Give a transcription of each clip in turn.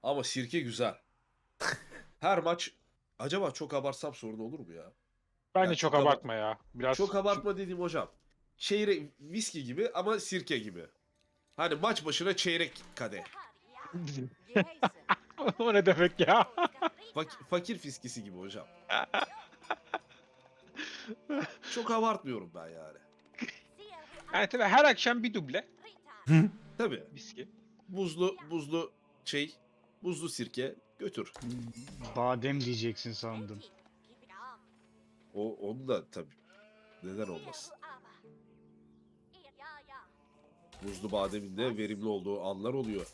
Ama sirke güzel. Her maç acaba çok abartsam sorun olur mu ya? Bence Yani çok çok abartma ya. çok Biraz abartma dediğim hocam. Çeyrek viski gibi ama sirke gibi. Hani maç başına çeyrek kadeh. o ne demek ya? Fakir fiskisi gibi hocam. Çok abartmıyorum ben yani. Yani tabii her akşam bir duble Tabii. viski. Buzlu şey, buzlu sirke götür. Badem diyeceksin sandım. Onu da tabii. Neden olmasın? Buzlu bademin de verimli olduğu anlar oluyor.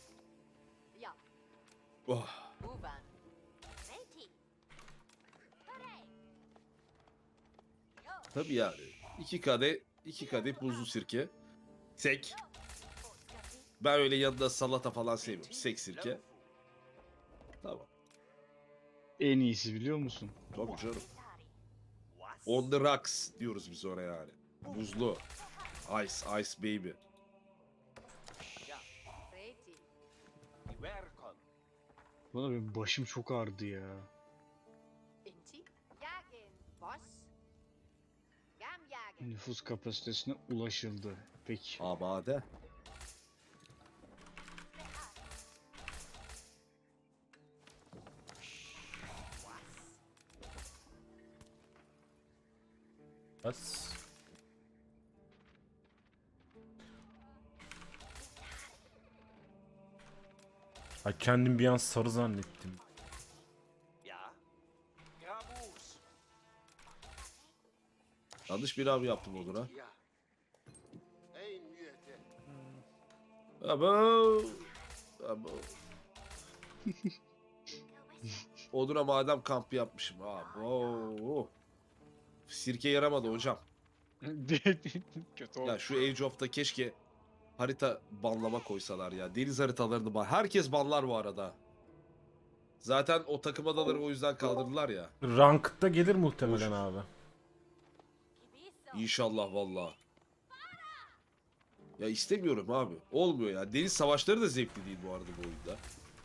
Oh. Tabii yani. iki kadeh buzlu sirke. Sek. Ben öyle yanında salata falan sevmiyorum. Sek sirke. Tamam. En iyisi biliyor musun? Tabii canım. On the rocks diyoruz biz ona yani. Buzlu. Ice baby. Bana benim başım çok ağrıdı ya. Nüfus kapasitesine ulaşıldı. Peki. Abade. Bas. Ay kendim bir an sarı zannettim. Yanlış bir abi yaptım olur ha. Abo. Abo. Odura madem kampı yapmışım. Abo. Sirke yaramadı hocam. Kötü oldu. Ya şu Age of'ta keşke harita banlama koysalar ya. Deniz haritalarını ban. Herkes banlar bu arada. Zaten o takım adaları o yüzden kaldırdılar ya. Ranked'da gelir muhtemelen Boş. abi. İnşallah valla. Ya istemiyorum abi. Olmuyor ya. Deniz savaşları da zevkli değil bu arada bu oyunda.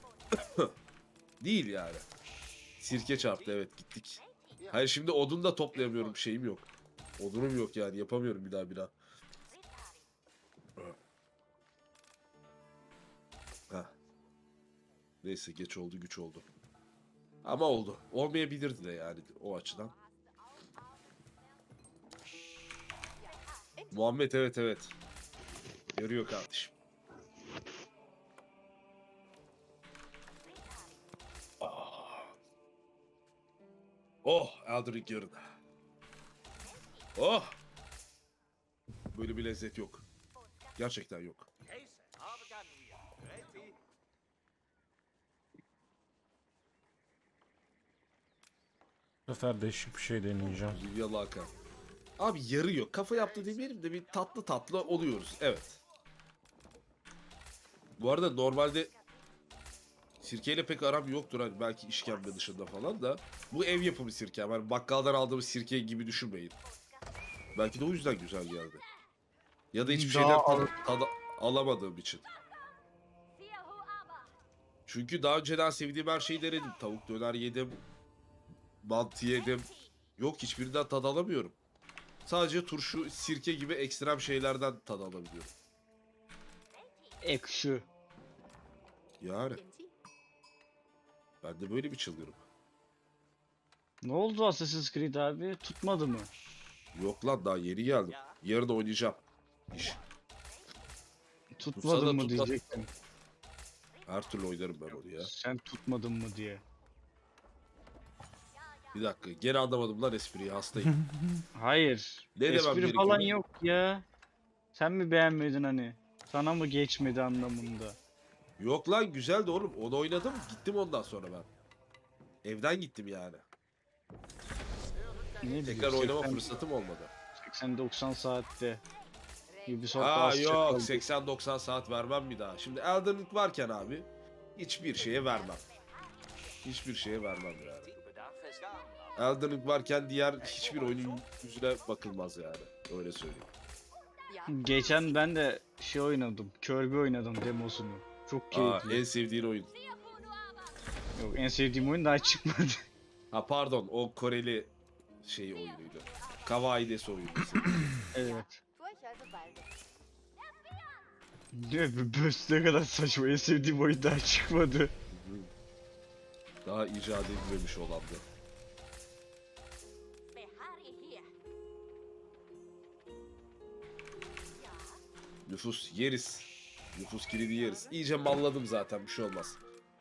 Değil yani. Sirke çarptı evet gittik. Hayır şimdi odun da toplayamıyorum şeyim yok. Odunum yok yani yapamıyorum bir daha. Heh. Neyse geç oldu güç oldu. Ama oldu. Olmayabilirdi de yani o açıdan. Muhammed evet. Yarıyor kardeşim. Ah. Oh Eldrick yarın. Oh. Böyle bir lezzet yok. Gerçekten yok. Bu sefer değişik bir şey deneyeceğim. Livya Laka. Abi yarıyor. Kafa yaptı demeyelim de bir tatlı oluyoruz. Evet. Bu arada normalde sirkeyle pek aram yoktur. Hani belki işkembe dışında falan da. Bu ev yapımı sirke. Yani bakkaldan aldığımız sirke gibi düşünmeyin. Belki de o yüzden güzel geldi. Ya da hiçbir şeyden tad alamadığım için. Çünkü daha önceden sevdiğim her şeyi denedim. Tavuk döner yedim. Mantı yedim. Yok hiçbirinden tad alamıyorum. Sadece turşu, sirke gibi ekstrem şeylerden tad alabiliyorum. Ekşi. Yani ben de böyle bir çılgınım. Ne oldu Assassin's Creed abi? Tutmadı mı? Yok lan daha yeni geldim. Yarın oynayacağım. İş. Tutmadın mı tutsa- diyecektim. Her türlü oynarım ben onu ya. Sen tutmadın mı diye. Bir dakika gene anlamadım lan espriyi hastayım. Hayır. Ne demem Espri gerekiyor? falan yok ya. Sen mi beğenmedin hani? Sana mı geçmedi anlamında? Yok lan güzeldi oğlum. Onu oynadım gittim ondan sonra ben. Evden gittim yani. Ne bileyim, Tekrar oynama 80 fırsatım olmadı. 80-90 saatte. Ubisoft Aa az yok çakal. 80-90 saat vermem bir daha. Şimdi Elden Ring varken abi hiçbir şeye vermem. Hiçbir şeye vermem yani. Elden Ring varken diğer hiçbir oyunun yüzüne bakılmaz yani. Öyle söyleyeyim. Geçen ben de şey oynadım. Kirby oynadım demosunu. Çok Aa keyifli. en sevdiğin oyun. Yok, en sevdiğim oyun daha çıkmadı. Ha pardon, o Koreli şey oyunuydu. Kawaii oyunu. Evet. Ne kadar saçma, en sevdiğim oyun daha çıkmadı. Daha icat edilmemiş olandı. Nüfus yeriz. Nüfus kilidi yeriz. İyice malladım zaten, bir şey olmaz.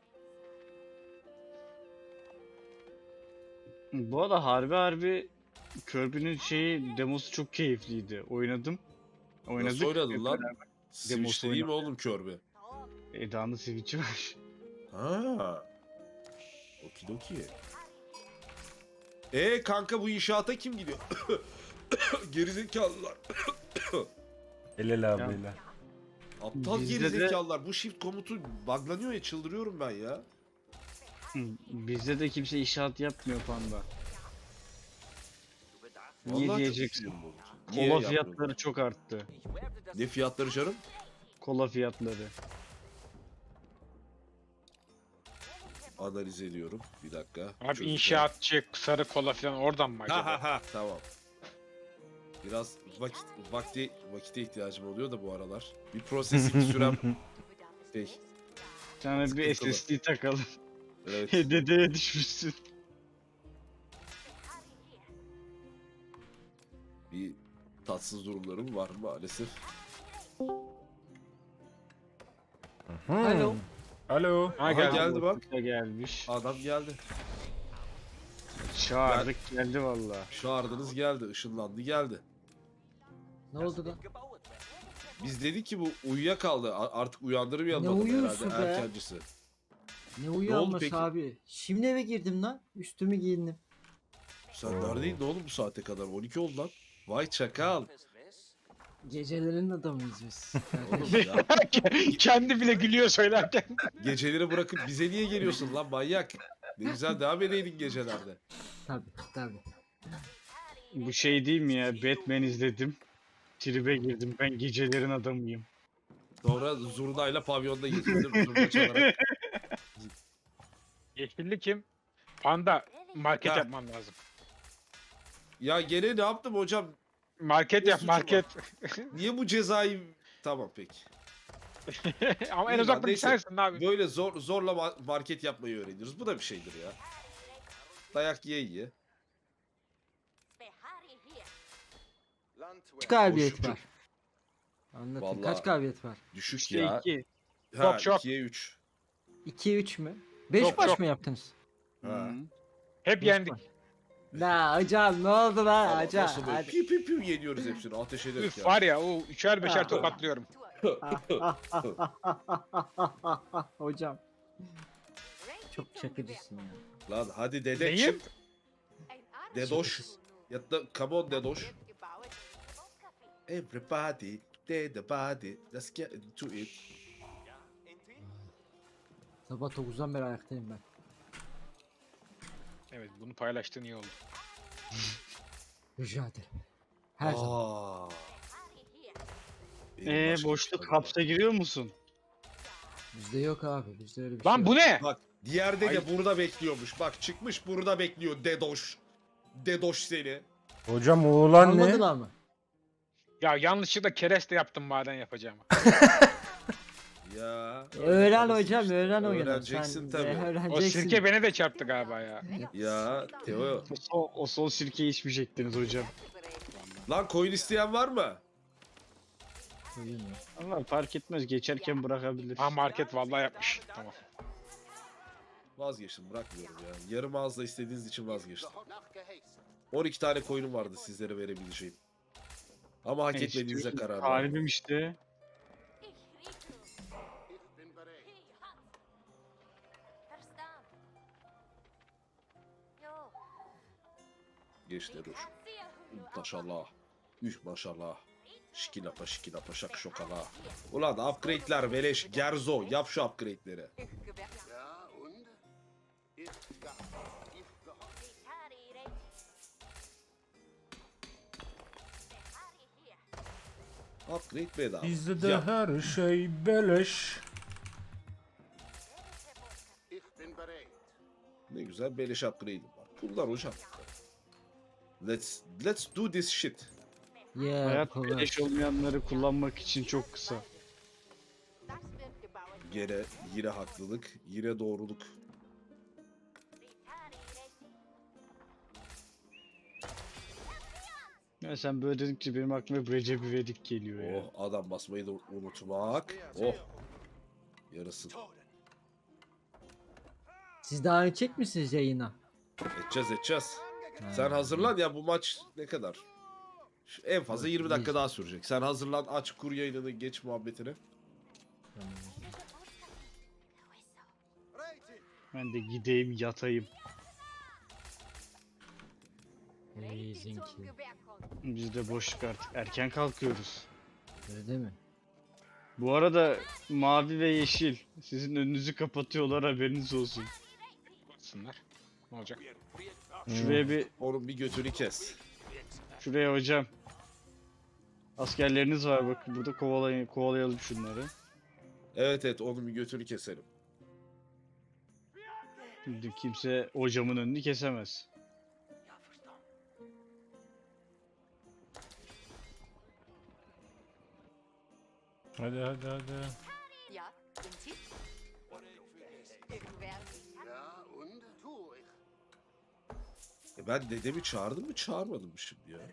Bu arada harbi Kirby'nin şeyi demosu çok keyifliydi. Oynadım. Nasıl oynadın hep lan? beraber. Switch'te değil mi oğlum Kirby? Eda'nın Switch'i var. Ha. Okidoki. Kanka, bu inşaata kim gidiyor? Gerizekalılar. El ele abi ele. Aptal Bizde de- gerizekalılar. Bu shift komutu buglanıyor ya, çıldırıyorum ben ya. Bizde de kimse inşaat yapmıyor panda. Niye Vallahi çok diyeceksin? üzüldüm bunun için. Niye Kola yapmıyor? fiyatları çok arttı. Ne fiyatları canım? Kola fiyatları. Analiz ediyorum. Bir dakika. Abi Çözeceğim. inşaatçı, sarı kola falan oradan mı Ha acaba? ha ha, tamam. Biraz vakite ihtiyacım oluyor da bu aralar. Bir processing sürem şey. Sana bir Sıkıntılı. SSD takalım. Evet. Dedeye düşmüşsün. Bir tatsız durumlarım var maalesef. Alo. Alo. Ha Aha, geldi. geldi bak. Da gelmiş. Adam geldi. Çağırdık geldi valla. Çağırdınız geldi. Işınlandı geldi. Ne oldu lan? Biz dedik ki bu uyuyakaldı. Artık uyandırmayalım Ne adamı uyuyorsun herhalde be? erkencisi. Ne oldu uyanması peki? abi? Şimdi eve girdim lan. Üstümü giyindim. Sen Oo. neredeydin oğlum bu saate kadar? 12 oldu lan. Vay çakal. Gecelerin adamıyız biz. Oğlum ya, Kendi bile gülüyor söylerken. geceleri bırakıp bize niye geliyorsun lan manyak? Ne güzel devam edeydin gecelerde. Tabii. Bu şey değil mi ya? Batman izledim. Tribe girdim. Ben gecelerin adamıyım. Sonra zurnayla pavyonda geziyordu. Zurna çalarak. Yeşilli kim? Panda. Market Ha. yapman lazım. Ya gene ne yaptım hocam? Market Ne yap suçu var? market. Niye bu cezayı... Tamam peki. Ama en İyi lan, uzakta bir neyse. sensin abi. Böyle zorla market yapmayı öğreniyoruz. Bu da bir şeydir ya. Dayak yiye. Kaç galibiyet şükür. var? Anlatın. Vallahi- Kaç galibiyet var? Düşük İşte ya. 2. Ha, Çok. 2'ye 3. 2-3 mü? 5 Çok, maç çok. mı yaptınız? Ha. Hep Beş yendik. maç. La hocam ne oldu lan Ama hocam? nasıl böyle Hadi. piu piu piu yeniyoruz hepsini. Ateş ederek Üf ya. var ya o üçer beşer Ha. tokatlıyorum. Hocam. Çok çakıcısın ya. Lan hadi dede Neyim? çık. Dedoş. Ya da come on dedoş. Everybody, dede body. Let's get into it. Sabah 9'dan beri ayaktayım ben. Evet bunu paylaştığın iyi oldu. Rica ederim. Her zaman. Aa. Benim başka Boşluk bir şey var. hapse giriyor musun? Bizde yok abi. Bizde öyle bir Lan şey bu yok. ne? Bak diğer dede burada bekliyormuş. Bak çıkmış burada bekliyor dedoş. Dedoş seni. Hocam oğlan ne? Almadılar mı? Ya yanlışlıkla kereste yaptım maden yapacağımı. Ya. Öğren kalırsın hocam, işte. öğren oyunu. Öğreneceksin Sen tabii. de O öğreneceksin. sirke beni de çarptı galiba ya. Ya Teo. O son sirkeyi içmeyecektiniz hocam. Lan coin isteyen var mı? Oyun ya. Allah fark etmez, geçerken bırakabilir. Ha market vallahi yapmış. Tamam. Vazgeçtim, bırakmıyorum ya. Yarım ağızla istediğiniz için vazgeçtim. 12 tane coin'um vardı sizlere verebileceğim. Ama hak etmediğinize karar verdim. Talibim işte. Geçti dur. Maşallah. Üh maşallah. Şikilapa şikilapa şak şokala. Ulan upgrade'ler beleş. Gerzo yap şu upgrade'leri. Upgrade bedava. Bizde de Yap. her şey beleş. Ne güzel beleş upgrade'im var. Kullan hocam. Let's do this shit. Yeah, Hayat power. beleş olmayanları kullanmak için çok kısa. Yine haklılık, yine doğruluk. Ya sen böyle dedikçe benim aklıma hep Recep İvedik geliyor ya. Oh, adam basmayı da unutmak. Oh. Yarasın. Siz daha edecek misiniz yayına? Edeceğiz. Ha, Sen hazırlan ya, bu maç ne kadar? En fazla 20 dakika daha sürecek. Sen hazırlan, aç kur yayınını, geç muhabbetini. tamam. Ben de gideyim yatayım. Bizimki. Biz de boşluk artık. Erken kalkıyoruz. Öyle değil mi? Bu arada mavi ve yeşil sizin önünüzü kapatıyorlar, haberiniz olsun. Baksınlar. Ne olacak? Şuraya bir, Onun bir götünü kes. şuraya hocam. Askerleriniz var, bakın burada kovalayalım şunları. Evet, onun bir götünü keselim. Şimdi kimse hocamın önünü kesemez. Hadi. Ja, sind Sie? Irgendwer? Ja, und? Tu ich. Ben dedemi çağırdım mı çağırmadım mı şimdi ya?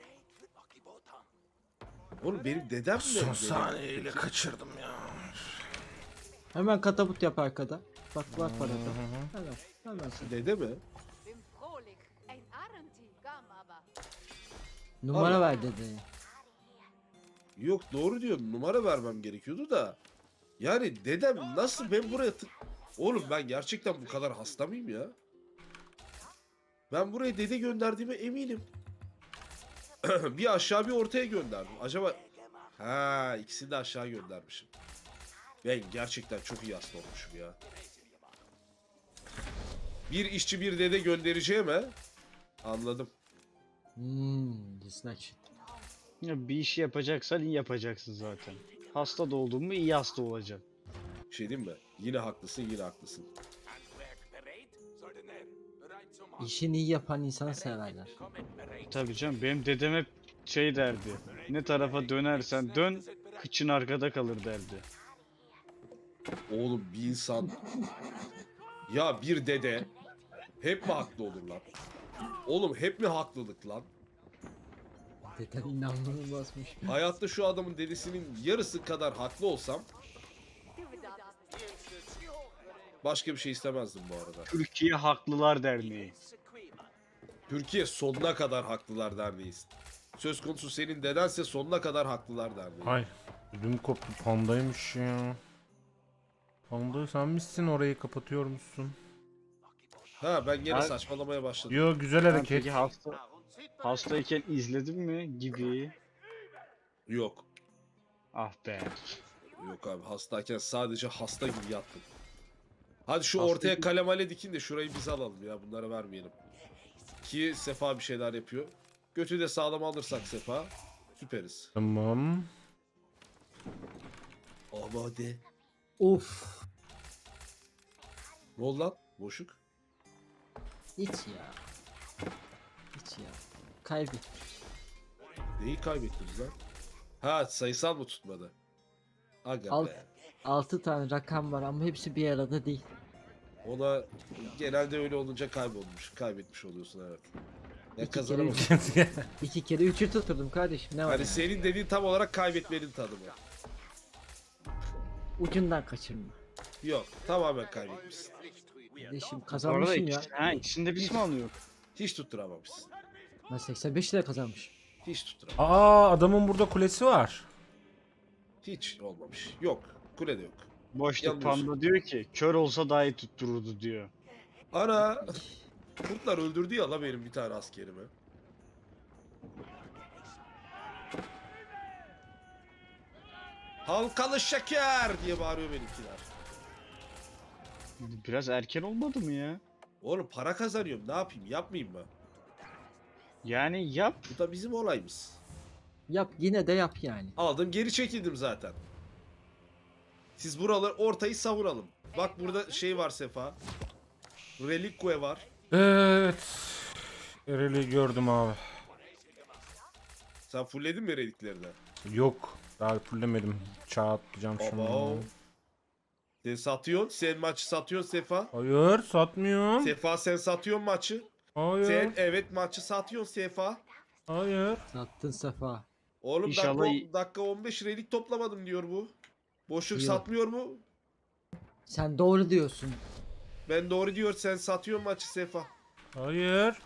Oğlum benim dedem mi? Son saniyeyle kaçırdım ya. Hemen katapult yap arkada. Bak var parada. Hemen sen. Dede mi? Wim Frohlich. Ein Arenti. Gam aber. Numara Allah. ver dedeye. Yok, doğru diyor, numara vermem gerekiyordu da. Yani dedem nasıl ben buraya Oğlum ben gerçekten bu kadar hasta mıyım ya? Ben buraya dede gönderdiğime eminim. Bir aşağı bir ortaya gönderdim. Acaba... Ha, ikisini de aşağı göndermişim. Ben gerçekten çok iyi hasta olmuşum ya. Bir işçi bir dede göndereceğime... Anladım. Dislike. Ya bir işi yapacaksan iyi yapacaksın zaten. Hasta da oldun mu iyi hasta olacaksın. Bir şey diyeyim mi? Yine haklısın, yine haklısın. İşini iyi yapan insanı severler. Tabii canım, benim dedem hep şey derdi. Ne tarafa dönersen dön, kıçın arkada kalır derdi. Oğlum bir insan... Ya bir dede... Hep mi haklı olur lan? Oğlum hep mi haklılık lan? Deden inanılmazmış. Hayatta şu adamın dedesinin yarısı kadar haklı olsam Du bedarfst. başka bir şey istemezdim bu arada. Türkiye Haklılar Derneği. Türkiye sonuna kadar haklılar derneğiz. Söz konusu senin dedense sonuna kadar haklılar derneği. Ay. Ödüm koptu. Pandaymış ya. Panda sen misin, orayı kapatıyor musun? Ha, ben gene Ben- saçmalamaya başladım. Yo, güzel Sen hareket. peki hastayken izledin mi gibi? Yok. Ah be. Yok abi, hastayken sadece hasta gibi yattım. Hadi şu Hasta ortaya gibi- kalemale dikin de şurayı biz alalım ya, bunlara vermeyelim. Ki Sefa bir şeyler yapıyor. Götü de sağlam alırsak Sefa süperiz. Tamam. Ama de. Of. Ne oldu lan? Boşluk. Hiç ya. Hiç ya. Kaybettik. Neyi kaybettiniz lan? Ha, sayısal mı tutmadı? Aga Al. be. 6 tane rakam var ama hepsi bir arada değil. Ona genelde öyle olunca kaybetmiş oluyorsun, evet. Ya İki kere kazanamadın. 2 kere 3'ü tuturdum kardeşim, ne var? Hani yani? senin dediğin tam olarak kaybetmenin tadı mı? Ucundan kaçırma. Yok, tamamen kaybetmişsin. Kardeşim Bu arada kazanmışım ya. ikisinde biz mi alıyor? Hiç tutturamamışsın. Ben 85 lira kazanmış. Hiç tutturamamışsın. Aa, adamın burada kulesi var. Hiç olmamış. Yok, kulede yok. Boşluk Yanlıyorsun. Panda diyor ki kör olsa daha iyi tuttururdu diyor. Ana! Kurtlar öldürdü ya la benim bir tane askerimi. Halkalı şeker diye bağırıyor benimkiler. Biraz erken olmadı mı ya? Oğlum para kazanıyorum, ne yapayım, yapmayayım mı? Yani yap. Bu da bizim olayımız. Yap, yine de yap yani. Aldım, geri çekildim zaten. Siz buraları ortayı savuralım. Bak burada şey var Sefa. Reliquie var. Evet. Ereli gördüm abi. Sen fullledin mi reliklerini? Yok. Daha fullemedim. Çağ atlayacağım Abo. şimdi. Sen satıyorsun. Sen maçı satıyorsun Sefa. Hayır satmıyorum. Sefa sen satıyorsun maçı. Hayır. Sen evet maçı satıyorsun Sefa. Hayır. Sattın Sefa. Oğlum İnşallah dakika 15 relik toplamadım diyor bu. Boşluk Yok. satmıyor mu? Sen doğru diyorsun. Ben doğru diyor sen satıyorsun maçı Sefa. Hayır.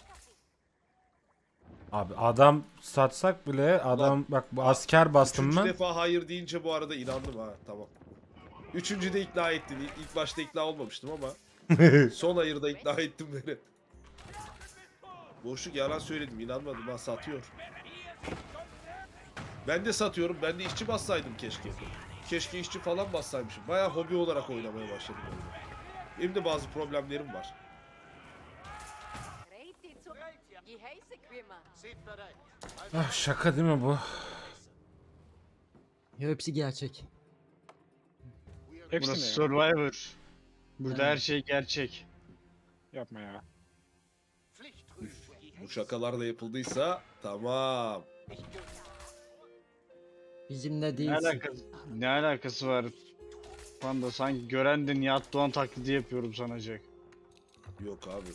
Abi adam satsak bile adam bak bu asker bastım Üçüncü ben. defa hayır deyince bu arada inandım ha tamam. Üçüncü de ikna ettin. İlk başta ikna olmamıştım ama son hayırda ikna ettim beni. Boşluk yalan söyledim inanmadım ha satıyor. Ben de satıyorum. Ben de işçi bassaydım keşke. Keşke işçi falan bassaymışım. Bayağı hobi olarak oynamaya başladım oyunu. Benim de bazı problemlerim var. Reed zu. Die heiße Quimmer. Seht bereit. Ah, şaka değil mi bu? Ya hepsi gerçek. Hepsi Burası mi ya? Survivor. Burada Evet. her şey gerçek. Yapma ya. Bu şakalar da yapıldıysa tamam. Bizimle Ne değilsin. alakası var? Panda sanki gören de Nihat Doğan taklidi yapıyorum sanacak. Yok abi.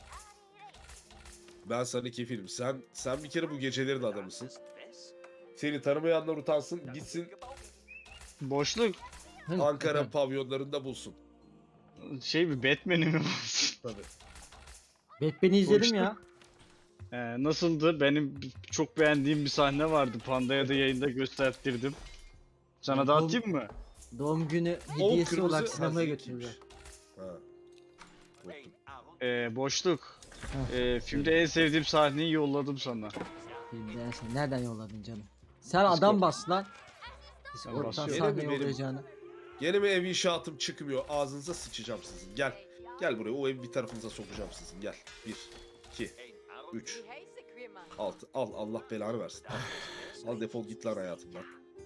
Ben sana kefilim. Sen bir kere bu gecelerin adamısın. Seni tanımayanlar utansın. Gitsin Boşluk Hı, Ankara efendim. pavyonlarında bulsun. şey bir Batman'i mi var? Tabii. Batman'i izledim Boşluk. ya. Nasıldı? Benim çok beğendiğim bir sahne vardı. Panda'ya da yayında gösterttirdim. Sana da Oğlum, atayım mı? Doğum günü O hediyesi kırmızı olarak sinemaya hazinkiymiş. götürdüler. Ha. Korktum. Boşluk. Heh. Filmde en sevdiğim sahneyi yolladım sana. Filmde sen nereden yolladın canım? Sen adam bas lan. Biz Ben oradan basıyorum. sahne Benim- benim- yollayacağını. Gene mi ev inşaatım çıkmıyor? Ağzınıza sıçacağım sizin. Gel. Gel buraya. O evi bir tarafınıza sokacağım sizin. Gel. 1, 2, 3, Die heiße Quimmer. 6. Al Allah belanı versin. Al defol git lan hayatımdan.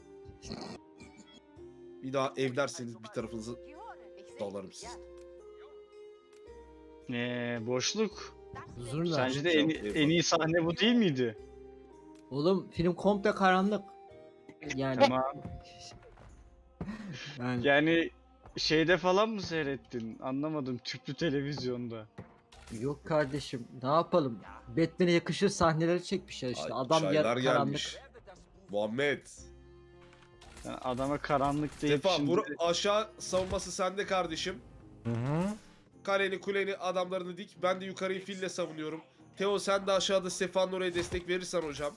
Bir daha evlerseniz bir tarafınızı Die Horde. Ich seh dalarım dich, ja. sizin. Huzur Boşluk. ver. Sence de en iyi sahne bu değil miydi? Oğlum film komple karanlık. Yani Tamam. yani Yani şeyde falan mı seyrettin? Anlamadım. Tüplü televizyonda. yok kardeşim ne yapalım? Batman'e yakışır sahneleri çekmişler işte. Ay, Adam çaylar yer karanlık. gelmiş. Muhammed. Yani adama karanlık deyip Sefa şimdi... bu aşağı savunması sende kardeşim. Hı hı. Kaleni kuleni adamlarını dik. Ben de yukarıyı fille savunuyorum. Teo sen de aşağıda Sefa'nın oraya destek verirsen hocam.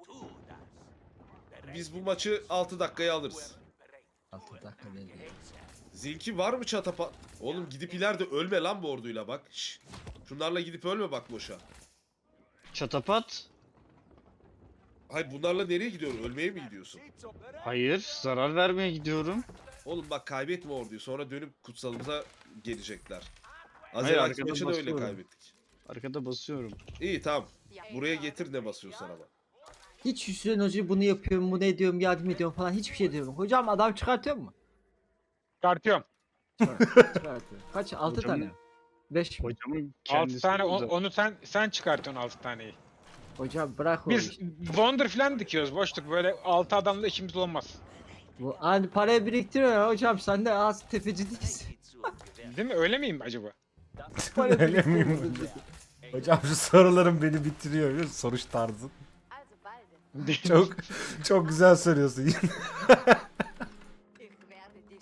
Biz bu maçı 6 dakikaya alırız. 6 dakika dedi. Zinki var mı çatapa? Oğlum gidip ileride ölme lan bu orduyla bak. Şşş. Şunlarla gidip ölme bak boşa. Çatapat? Hayır bunlarla nereye gidiyorsun? Ölmeye mi gidiyorsun? Hayır. Zarar vermeye gidiyorum. Oğlum bak kaybetme orduyu. Sonra dönüp kutsalımıza gelecekler. Az Hayır, evvelki arkadan maçı da öyle basıyorum. kaybettik. Arkada basıyorum. İyi tamam. Buraya getir ne basıyorsan ama. Hiç Hüseyin Hoca bunu yapıyorum, bunu ediyorum, yardım ediyorum falan hiçbir şey diyorum. Hocam adam çıkartıyor mu? Çıkartıyorum. Çıkartıyor. Kaç? 6 Hocam- tane. 5 mi? Hocamın 6 kendisi tane burada. onu sen çıkartıyorsun 6 taneyi. Hocam bırak o Biz işi. Wonder falan dikiyoruz boşluk böyle 6 adamla işimiz olmaz. Bu hani parayı biriktiriyor ya hocam sen de az tefeci değilsin. Değil mi? Öyle miyim acaba? Para Öyle miyim? biriktiriyorsun. Hocam şu sorularım beni bitiriyor. biliyor musun? Soruş tarzın. Also balde. Çok çok güzel soruyorsun. Ich werde dich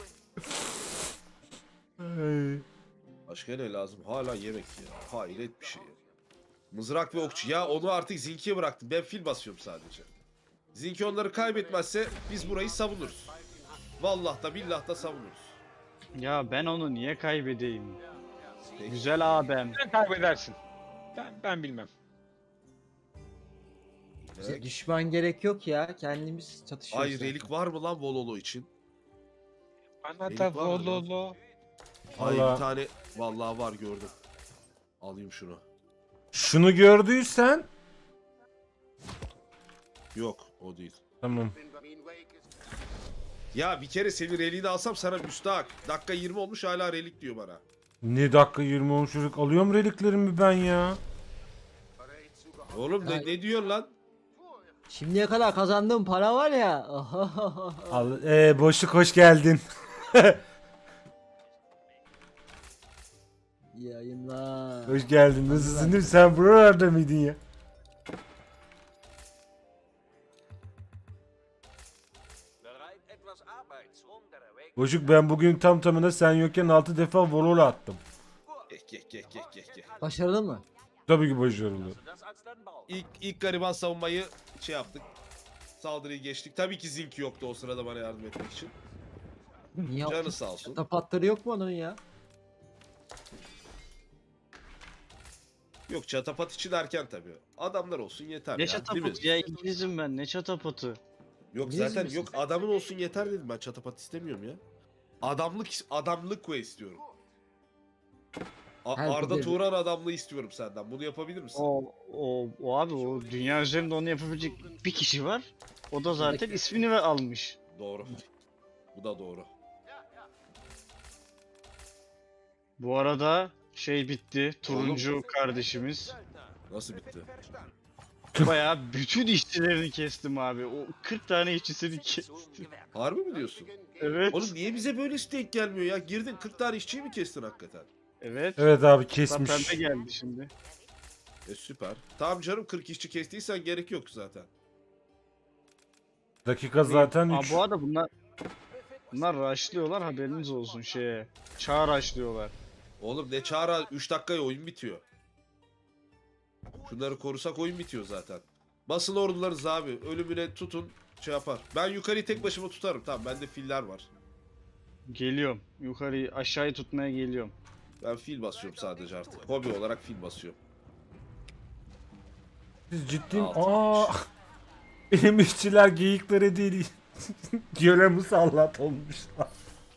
tun. Ay. Başka ne lazım? Hala yemek ya. Hayret bir şey. Mızrak ve okçu. Ya onu artık Zinki'ye bıraktım. Ben fil basıyorum sadece. Zinki onları kaybetmezse biz burayı savunuruz. Vallahi da billah da savunuruz. Ya ben onu niye kaybedeyim? Peki. Güzel abim. Sen kaybedersin. Ben bilmem. Bize düşman gerek yok ya kendimiz çatışıyoruz. Ay zaten. relik var mı lan Vololo için? Bana Benim da var mı lan? vololo. Ay Vallahi- bir tane vallahi var gördüm. Alayım şunu. Şunu gördüysen Yok o değil. tamam. Benjamin Wake ist Ya bir kere senin reliğini alsam sana müstahak. Dakika 20 olmuş hala relik diyor bana. Ne dakika 20 olmuş çocuk. Alıyorum reliklerimi ben ya. Bereit zu gehorchen. Oğlum ne diyorsun lan? Şimdiye kadar kazandığım para var ya. Al, boşluk hoş geldin. İyi yayınlar. Hoş geldin. Nasılsın? Değil mi? Sen buralarda mıydın ya? Boşluk ben bugün tam tamına sen yokken 6 defa volol attım. Geh. Başarılı mı? Tabii ki başarılı. İlk gariban savunmayı şey yaptık. Saldırıyı geçtik. Tabii ki Zinki yoktu o sırada bana yardım etmek için. Niye Canı sağ olsun. Tapatları yok mu onun ya? Yok çatapat için erken tabii. Adamlar olsun yeter Ne ya. Değil mi? çatapatı ya, İngilizim ben, ne çatapatı. Yok Biz zaten misin yok sen? adamın olsun yeter dedim ben çatapat istemiyorum ya. Adamlık koy istiyorum. Her Arda bir- Turan adamlığı istiyorum senden. Bunu yapabilir misin? O abi, o dünya üzerinde onu yapabilecek bir kişi var. O da zaten ismini ve almış. Doğru. Bu da doğru. Bu arada şey bitti, turuncu kardeşimiz. Nasıl bitti? Bayağı bütün işçilerini kestim abi. O 40 tane işçisini kestim. Harbi mi diyorsun? Evet. Oğlum niye bize böyle denk gelmiyor ya? Girdin 40 tane işçiyi mi kestin hakikaten? Evet. Evet abi Bak kesmiş. pembe geldi şimdi. Süper. Tamam canım 40 işçi kestiysen gerek yok zaten. Dakika zaten Aa, 3. bu arada bunlar rushlıyorlar, haberiniz olsun şeye. Çağ rushlıyorlar. Oğlum ne çağıra 3 dakikaya oyun bitiyor. Şunları korusak oyun bitiyor zaten. Basın ordularız abi. Ölümüne tutun şey yapar. Ben yukarıyı tek başıma tutarım. Tamam bende filler var. Geliyorum. Yukarıyı aşağıyı tutmaya geliyorum. Ben fil basıyorum sadece artık. Hobi olarak fil basıyorum. Siz ciddi mi? Altı Aa. Benim işçiler geyiklere değil. Göle musallat olmuşlar.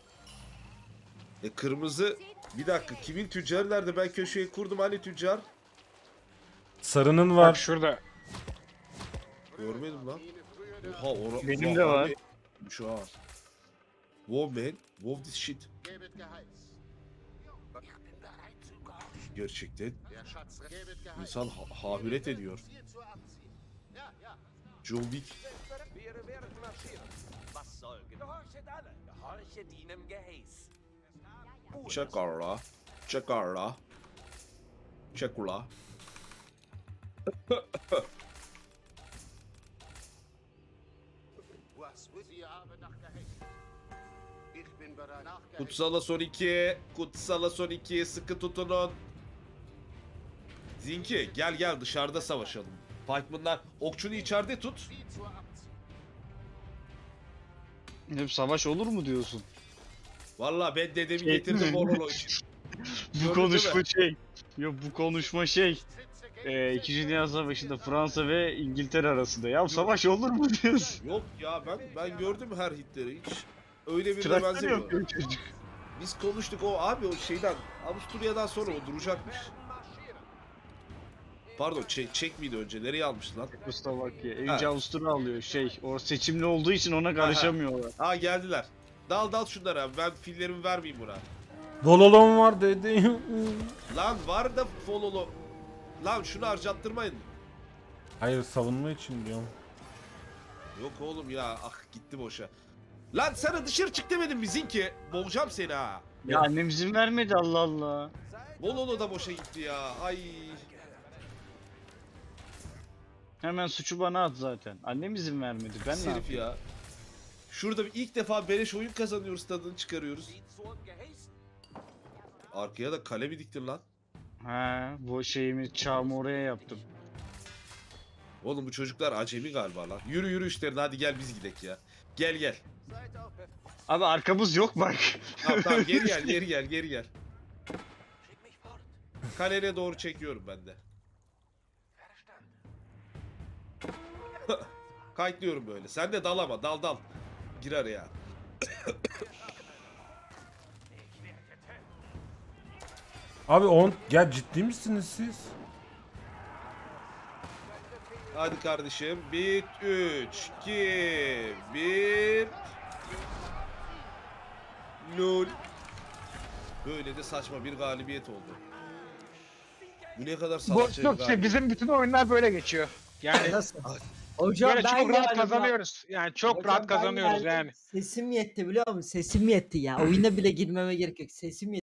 Kırmızı bir dakika kimin tüccarı nerede? Ben köşeyi kurdum hani tüccar? Sarının Bak var. şurada. Görmedim lan. Oha Benim de var. Şu an. Wow man. Wow this shit. Gebet geheiß. Ich bin bereit zu gehorchen. Gerçekten Der Schatz gebet geheiß. insan hahüret ediyor. Ziel zu abziehen. Ja, ja. John Wick. Was soll? Gehorchet alle. Gehorchet ihnen Geheiß. Çakarla. Çakarla. Çakula. Was will Sie haben nach Geheiß? Ich bin bereit nach Geheiß. Kutsala son 2. Kutsala son 2. Sıkı tutunun. Zinki gel dışarıda savaşalım. Pikeman'lar okçunu içeride tut. Ziel zu abziehen. Hep savaş olur mu diyorsun? Valla ben dedemi Şey- getirdim Bololo için. Bu Gördün konuşma değil mi? şey. Yok, bu konuşma şey. Sitze gegen İkinci Dünya Savaşı'nda Fransa ve İngiltere arasında. Ya savaş olur mu diyorsun? Yok ya ben gördüm her hitleri hiç. Öyle birine Traktör benzemiyor. yapıyor çocuk. Biz konuştuk o abi o şeyden Avusturya'dan sonra o duracakmış. Pardon Çek miydi önce? Nereye almıştı lan? Çekoslovakya. Ha. Önce Avusturya alıyor. Şey, o seçimli olduğu için ona karışamıyorlar. Aa geldiler. Dal şunlara abi ben fillerimi vermeyeyim buna. Dololon var dedi. Lan var da fololo. Lan şunu harcattırmayın. Hayır savunma için diyorum. Yok oğlum ya gitti boşa. Lan sana dışarı çık demedim mi Zinki? Boğacağım seni ha. Ya annem izin vermedi, Allah Allah. Vololo da boşa gitti ya. Ay. Hemen suçu bana at zaten. Annem izin vermedi. Ben ne Herif yapayım? ya. Şurada ilk defa beleş oyun kazanıyoruz tadını çıkarıyoruz. Sie zur Geheiß. Arkaya da kale mi diktin lan? Ha, bu şeyimi, çağımı oraya yaptım. Oğlum bu çocuklar acemi galiba lan. Yürü işlerine hadi gel biz gidek ya. Gel. Seid auf. Abi arkamız yok bak. Tamam geri gel. Kalene doğru çekiyorum ben de. Kayıtlıyorum böyle. Sen de dal ama dal. Gir araya. Abi ya ciddi misiniz siz? Hadi kardeşim. 1, 3, 2, 1. Lol. Böyle de saçma bir galibiyet oldu. Bu ne kadar salakça bir Yok işte galibiyet. bizim bütün oyunlar böyle geçiyor. Yani Nasıl? Hocam böyle ben çok rahat geldim bak. kazanıyoruz. Yani çok Hocam rahat ben kazanıyoruz geldim. yani. Sesim yetti biliyor musun? Sesim yetti ya. Oyuna bile girmeme gerek yok. Sesim yetti.